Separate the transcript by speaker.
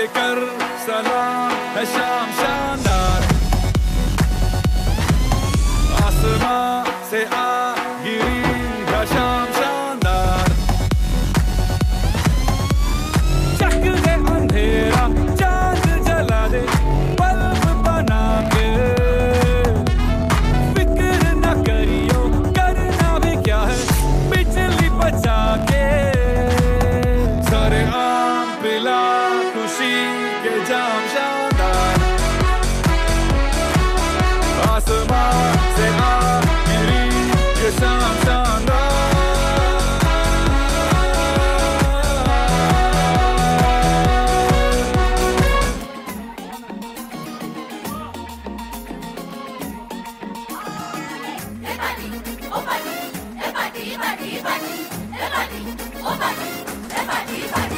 Speaker 1: कर सलाम है शाम शानदार, आसमां से आ गिरी है शाम शानदार। चक दे अंधेरा चांद जला दे बल्ब बना के, फिक्र न करियो करना भी क्या है बिजली बचा के। सारे आम पिला खुशी के जाम शानदार, आसमां से आ गिरी ये शाम शानदार।
Speaker 2: Everybody, everybody, everybody, everybody, everybody, everybody.